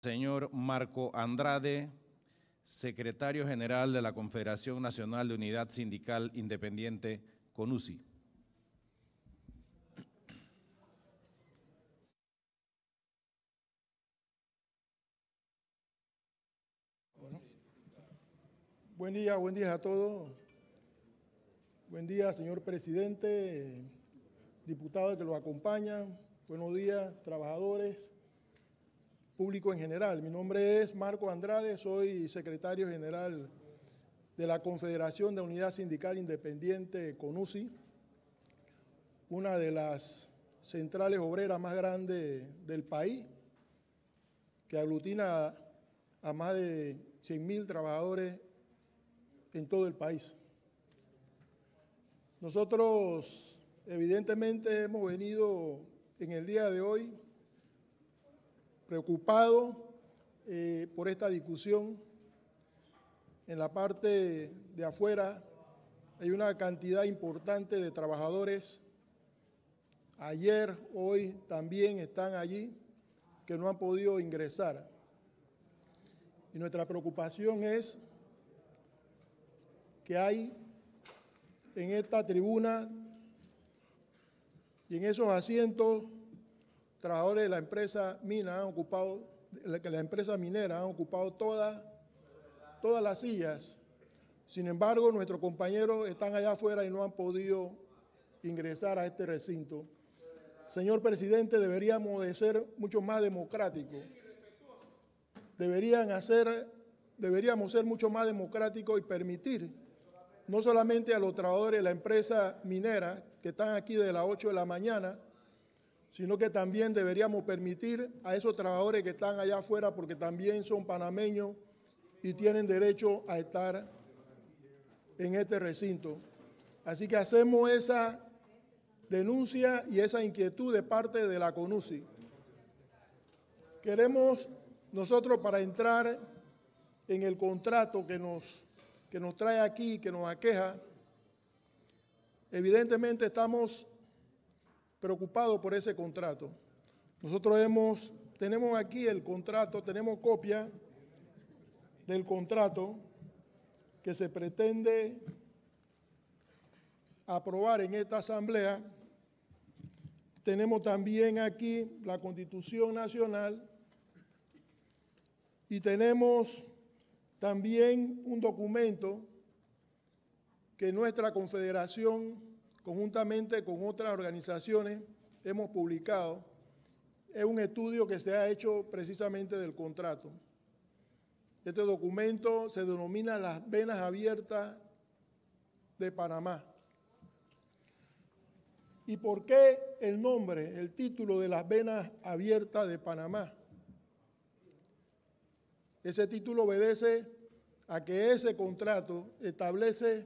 señor Marco Andrade, secretario general de la Confederación Nacional de Unidad Sindical Independiente, CONUSI. Buen día a todos. Buen día, señor presidente, diputados que lo acompañan. Buenos días, trabajadores, público en general. Mi nombre es Marco Andrade, soy secretario general de la Confederación de Unidad Sindical Independiente, CONUSI, una de las centrales obreras más grandes del país, que aglutina a más de 100.000 trabajadores en todo el país. Nosotros, evidentemente, hemos venido en el día de hoy preocupados por esta discusión. En la parte de afuera hay una cantidad importante de trabajadores. Ayer, hoy también están allí, que no han podido ingresar. Y nuestra preocupación es que hay en esta tribuna y en esos asientos trabajadores de la empresa minera han ocupado todas las sillas. Sin embargo, nuestros compañeros están allá afuera y no han podido ingresar a este recinto. Señor presidente, deberíamos de ser mucho más democráticos. Deberíamos ser mucho más democráticos y permitir no solamente a los trabajadores de la empresa minera que están aquí desde las 8 de la mañana, sino que también deberíamos permitir a esos trabajadores que están allá afuera, porque también son panameños y tienen derecho a estar en este recinto. Así que hacemos esa denuncia y esa inquietud de parte de la CONUSI. Queremos nosotros, para entrar en el contrato que nos trae aquí, que nos aqueja, evidentemente estamos preocupados por ese contrato. Nosotros tenemos aquí el contrato, tenemos copia del contrato que se pretende aprobar en esta asamblea. Tenemos también aquí la Constitución Nacional y tenemos también un documento que nuestra confederación, conjuntamente con otras organizaciones, hemos publicado. Es un estudio que se ha hecho precisamente del contrato. Este documento se denomina Las Venas Abiertas de Panamá. ¿Y por qué el nombre, el título de Las Venas Abiertas de Panamá? Ese título obedece a que ese contrato establece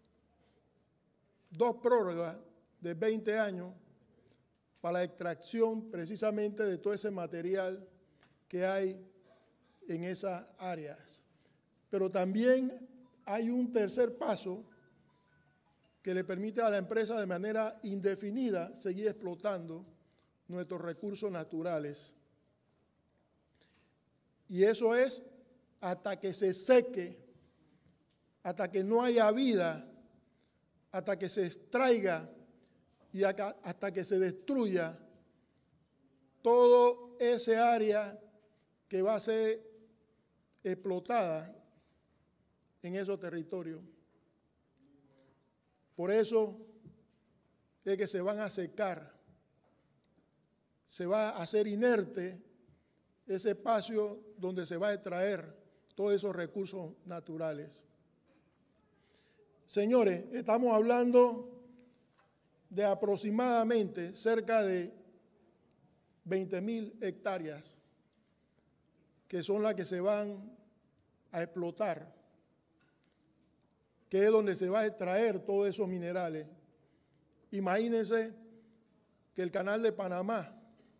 2 prórrogas de 20 años para la extracción precisamente de todo ese material que hay en esas áreas. Pero también hay un tercer paso que le permite a la empresa de manera indefinida seguir explotando nuestros recursos naturales. Y eso es hasta que se seque, hasta que no haya vida, hasta que se extraiga y hasta que se destruya todo ese área que va a ser explotada en esos territorios. Por eso es que se van a secar, se va a hacer inerte ese espacio donde se va a extraer todos esos recursos naturales. Señores, estamos hablando de aproximadamente cerca de 20.000 hectáreas, que son las que se van a explotar, que es donde se va a extraer todos esos minerales. Imagínense que el Canal de Panamá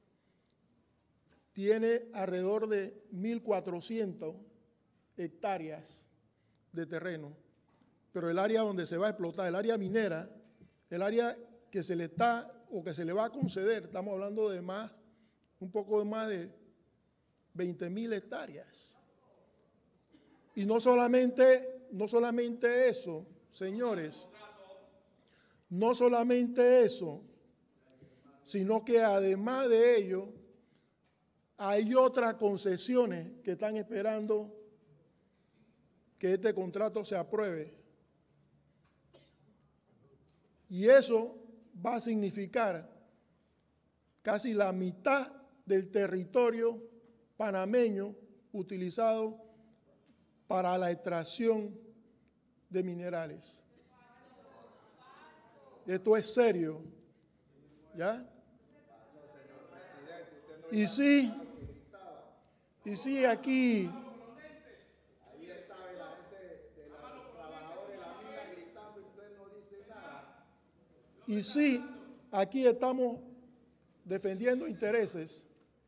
tiene alrededor de 1.400 hectáreas de terreno, pero el área donde se va a explotar, el área minera, el área que se le está o que se le va a conceder, estamos hablando de un poco más de 20.000 hectáreas. Y no solamente eso, señores, no solamente eso, sino que además de ello, hay otras concesiones que están esperando que este contrato se apruebe. Y eso va a significar casi la mitad del territorio panameño utilizado para la extracción de minerales. Esto es serio, ¿ya? Y sí, aquí aquí estamos defendiendo intereses,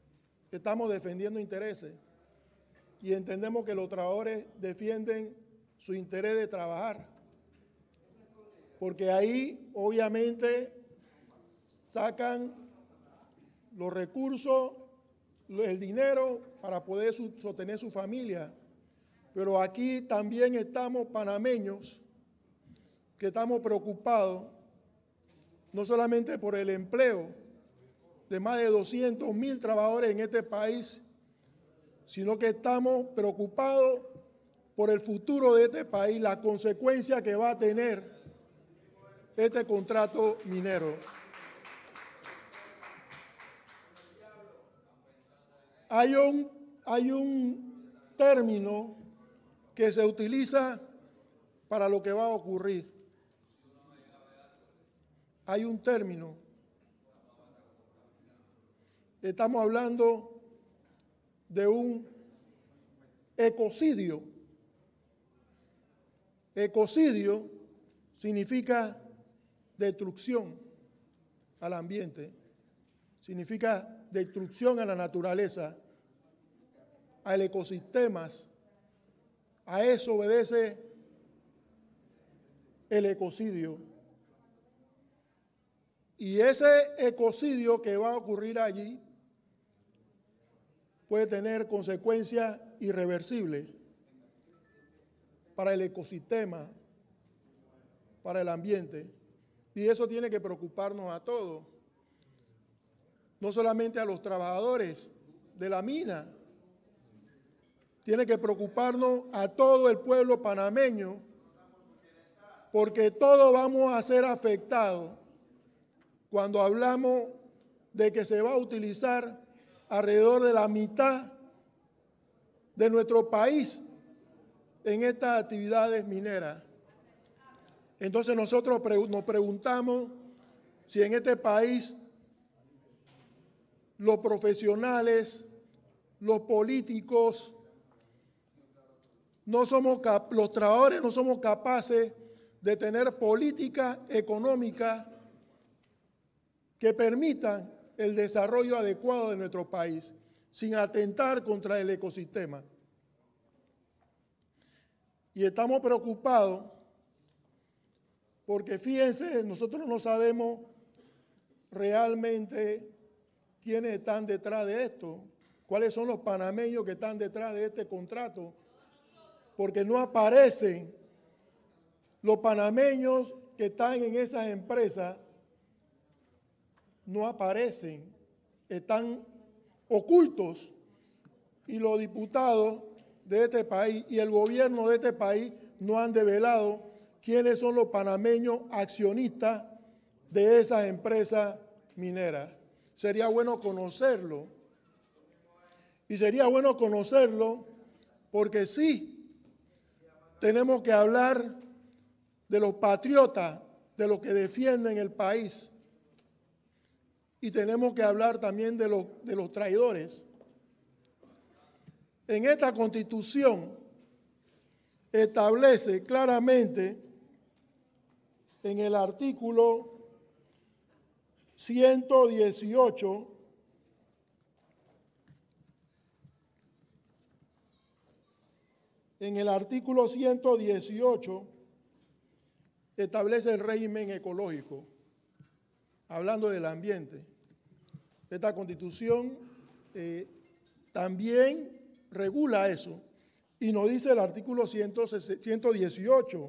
y entendemos que los trabajadores defienden su interés de trabajar, porque ahí obviamente sacan los recursos, el dinero para poder sostener su familia. Pero aquí también estamos panameños que estamos preocupados no solamente por el empleo de más de 200.000 trabajadores en este país, sino que estamos preocupados por el futuro de este país, la consecuencia que va a tener este contrato minero. Hay un término que se utiliza para lo que va a ocurrir. Hay un término. Estamos hablando de un ecocidio. Ecocidio significa destrucción al ambiente, significa destrucción a la naturaleza, a los ecosistemas. A eso obedece el ecocidio. Y ese ecocidio que va a ocurrir allí puede tener consecuencias irreversibles para el ecosistema, para el ambiente. Y eso tiene que preocuparnos a todos, no solamente a los trabajadores de la mina, tiene que preocuparnos a todo el pueblo panameño, porque todos vamos a ser afectados cuando hablamos de que se va a utilizar alrededor de la mitad de nuestro país en estas actividades mineras. Entonces nosotros nos preguntamos si en este país los profesionales, los políticos, los trabajadores no somos capaces de tener políticas económicas que permitan el desarrollo adecuado de nuestro país, sin atentar contra el ecosistema. Y estamos preocupados porque, fíjense, nosotros no sabemos realmente quiénes están detrás de esto, cuáles son los panameños que están detrás de este contrato, porque no aparecen los panameños que están en esas empresas, no aparecen, están ocultos, y los diputados de este país y el gobierno de este país no han develado quiénes son los panameños accionistas de esas empresas mineras. Sería bueno conocerlo, y sería bueno conocerlo porque sí, tenemos que hablar de los patriotas, de los que defienden el país, y tenemos que hablar también de los traidores. En esta Constitución establece claramente en el artículo 118 establece el régimen ecológico, hablando del ambiente. Esta Constitución también regula eso. Y nos dice el artículo 118,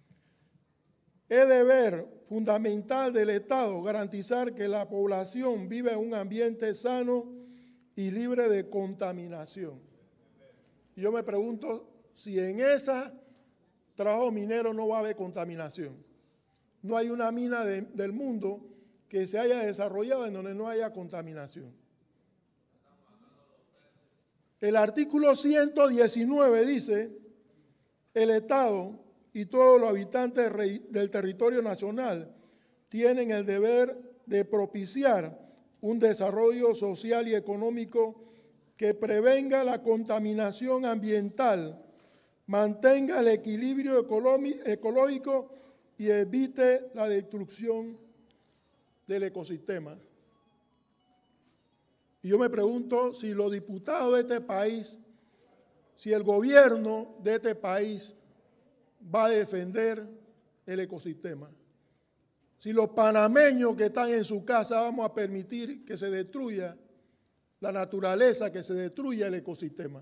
es deber fundamental del Estado garantizar que la población viva en un ambiente sano y libre de contaminación. Y yo me pregunto si en ese trabajo minero no va a haber contaminación. No hay una mina del mundo que se haya desarrollado en donde no haya contaminación. El artículo 119 dice, el Estado y todos los habitantes del territorio nacional tienen el deber de propiciar un desarrollo social y económico que prevenga la contaminación ambiental, mantenga el equilibrio ecológico y evite la destrucción del ecosistema. Y yo me pregunto si los diputados de este país, si el gobierno de este país va a defender el ecosistema. Si los panameños que están en su casa vamos a permitir que se destruya la naturaleza, que se destruya el ecosistema.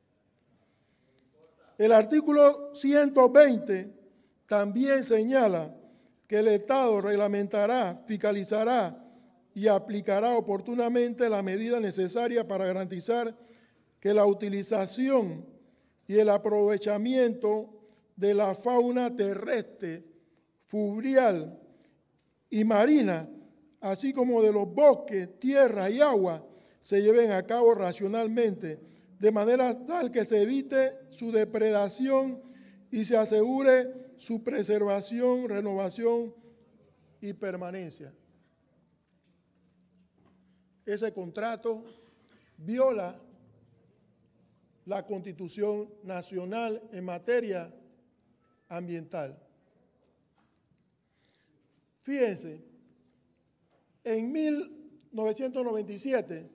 El artículo 120 también señala que el Estado reglamentará, fiscalizará y aplicará oportunamente las medidas necesarias para garantizar que la utilización y el aprovechamiento de la fauna terrestre, fluvial y marina, así como de los bosques, tierra y agua, se lleven a cabo racionalmente, de manera tal que se evite su depredación y se asegure su preservación, renovación y permanencia. Ese contrato viola la Constitución Nacional en materia ambiental. Fíjense, en 1997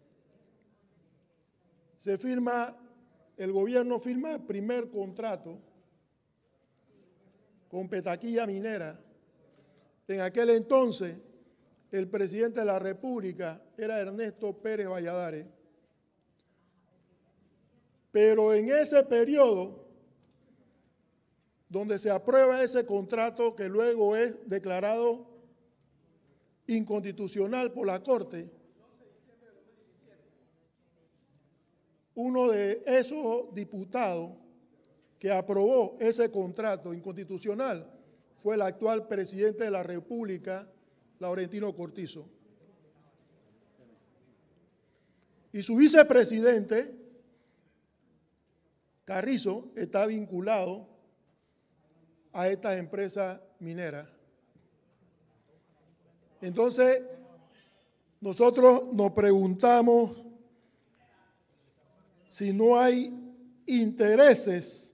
el gobierno firma el primer contrato con Petaquilla Minera. En aquel entonces, el presidente de la República era Ernesto Pérez Valladares. Pero en ese periodo, donde se aprueba ese contrato que luego es declarado inconstitucional por la Corte, uno de esos diputados que aprobó ese contrato inconstitucional fue el actual presidente de la República, Laurentino Cortizo. Y su vicepresidente, Carrizo, está vinculado a estas empresas mineras. Entonces, nosotros nos preguntamos si no hay intereses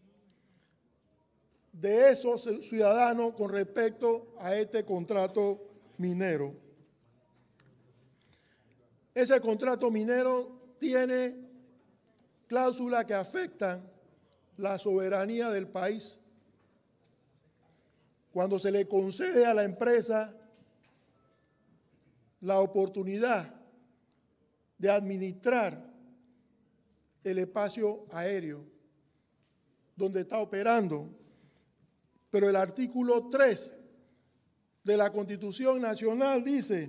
de esos ciudadanos con respecto a este contrato minero. Ese contrato minero tiene cláusulas que afectan la soberanía del país. Cuando se le concede a la empresa la oportunidad de administrar el espacio aéreo donde está operando, pero el artículo 3 de la Constitución Nacional dice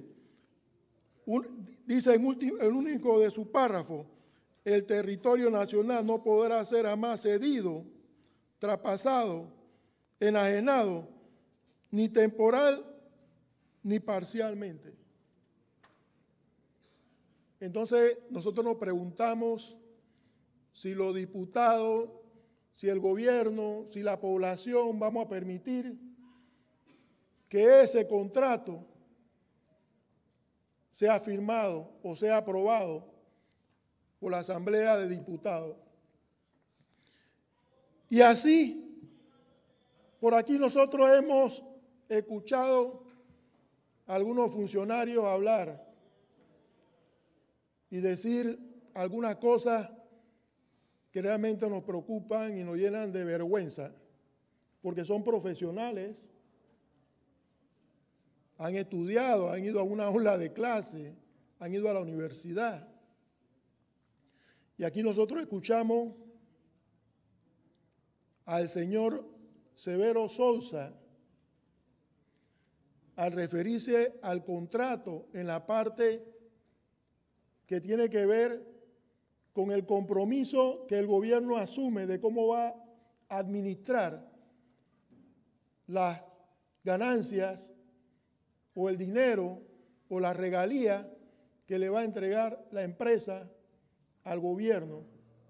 en el único de su párrafo, el territorio nacional no podrá ser jamás cedido, traspasado, enajenado, ni temporal ni parcialmente. Entonces, nosotros nos preguntamos si los diputados, si el gobierno, si la población vamos a permitir que ese contrato sea firmado o sea aprobado por la Asamblea de Diputados. Y así, por aquí nosotros hemos escuchado a algunos funcionarios hablar y decir algunas cosas que realmente nos preocupan y nos llenan de vergüenza, porque son profesionales, han estudiado, han ido a una aula de clase, han ido a la universidad. Y aquí nosotros escuchamos al señor Severo Sousa al referirse al contrato en la parte que tiene que ver con el compromiso que el gobierno asume de cómo va a administrar las ganancias o el dinero o la regalía que le va a entregar la empresa al gobierno.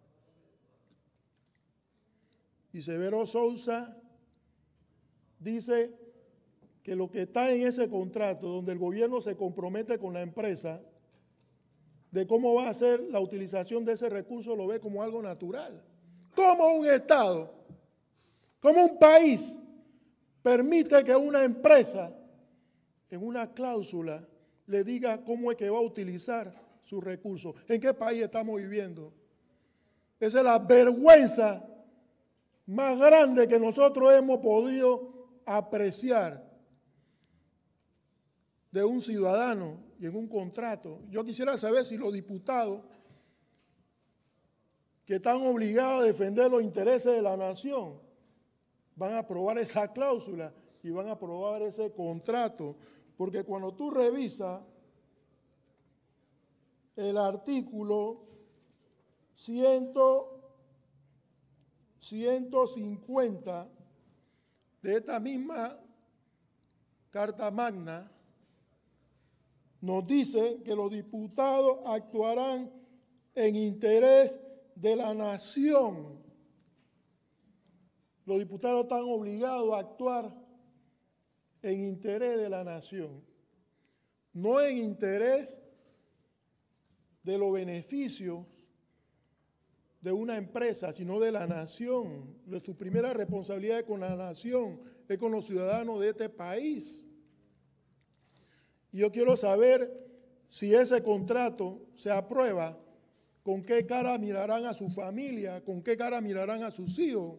Y Severo Sousa dice que lo que está en ese contrato, donde el gobierno se compromete con la empresa, de cómo va a ser la utilización de ese recurso, lo ve como algo natural. ¿Cómo un Estado, cómo un país permite que una empresa en una cláusula le diga cómo es que va a utilizar sus recursos? ¿En qué país estamos viviendo? Esa es la vergüenza más grande que nosotros hemos podido apreciar de un ciudadano y en un contrato. Yo quisiera saber si los diputados que están obligados a defender los intereses de la nación van a aprobar esa cláusula y van a aprobar ese contrato, porque cuando tú revisas el artículo 150 de esta misma Carta Magna, nos dice que los diputados actuarán en interés de la nación. Los diputados están obligados a actuar en interés de la nación, no en interés de los beneficios de una empresa, sino de la nación. Tu primera responsabilidad es con la nación, es con los ciudadanos de este país. Y yo quiero saber si ese contrato se aprueba, con qué cara mirarán a su familia, con qué cara mirarán a sus hijos.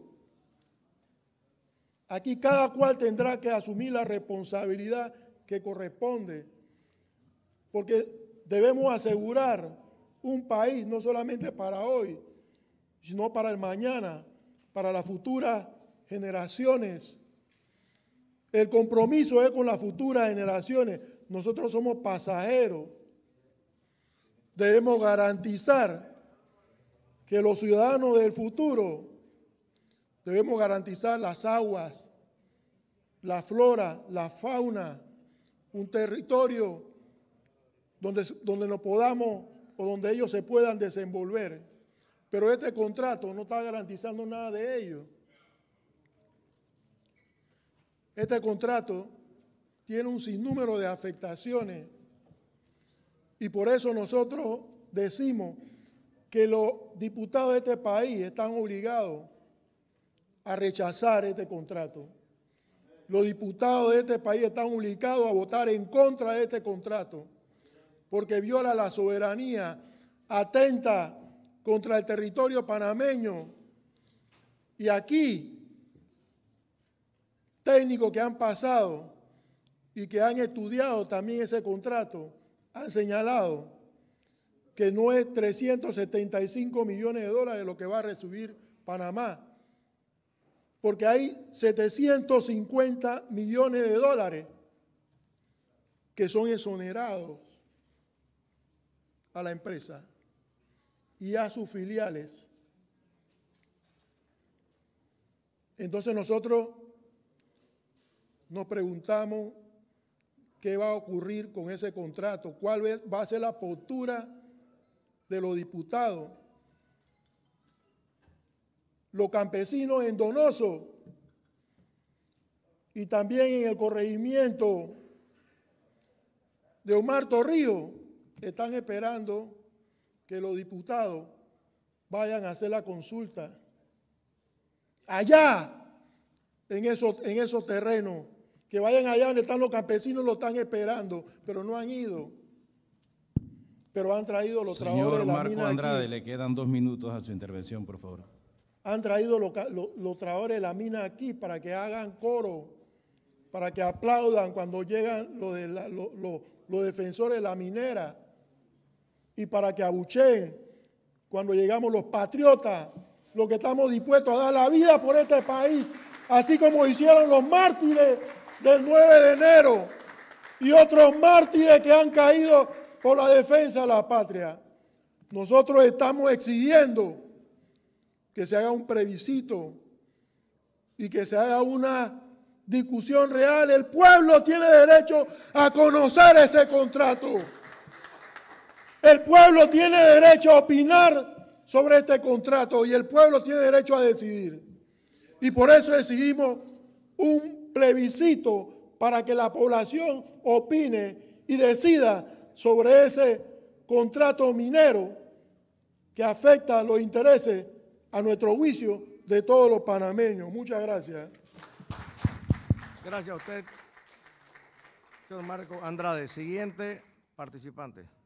Aquí cada cual tendrá que asumir la responsabilidad que corresponde, porque debemos asegurar un país no solamente para hoy, sino para el mañana, para las futuras generaciones. El compromiso es con las futuras generaciones. Nosotros somos pasajeros. Debemos garantizar que los ciudadanos del futuro, debemos garantizar las aguas, la flora, la fauna, un territorio donde nos podamos o donde ellos se puedan desenvolver. Pero este contrato no está garantizando nada de ello. Este contrato tiene un sinnúmero de afectaciones y por eso nosotros decimos que los diputados de este país están obligados a rechazar este contrato. Los diputados de este país están obligados a votar en contra de este contrato porque viola la soberanía, atenta contra el territorio panameño. Y aquí, técnicos que han pasado y que han estudiado también ese contrato, han señalado que no es 375 millones de dólares lo que va a recibir Panamá, porque hay 750 millones de dólares que son exonerados a la empresa y a sus filiales. Entonces nosotros nos preguntamos qué va a ocurrir con ese contrato, cuál va a ser la postura de los diputados. Los campesinos en Donoso y también en el corregimiento de Omar Torrijos están esperando que los diputados vayan a hacer la consulta allá en esos terrenos, que vayan allá donde están los campesinos, lo están esperando, pero no han ido. Pero han traído los trabajadores de la mina aquí. Señor Marco Andrade, le quedan 2 minutos a su intervención, por favor. Han traído los trabajadores de la mina aquí para que hagan coro, para que aplaudan cuando llegan los defensores de la minera y para que abucheen cuando llegamos los patriotas, los que estamos dispuestos a dar la vida por este país, así como hicieron los mártires del 9 de enero y otros mártires que han caído por la defensa de la patria. Nosotros estamos exigiendo que se haga un plebiscito y que se haga una discusión real. El pueblo tiene derecho a conocer ese contrato. El pueblo tiene derecho a opinar sobre este contrato y el pueblo tiene derecho a decidir. Y por eso exigimos un plebiscito para que la población opine y decida sobre ese contrato minero que afecta los intereses, a nuestro juicio, de todos los panameños. Muchas gracias. Gracias a usted, señor Marco Andrade. Siguiente participante.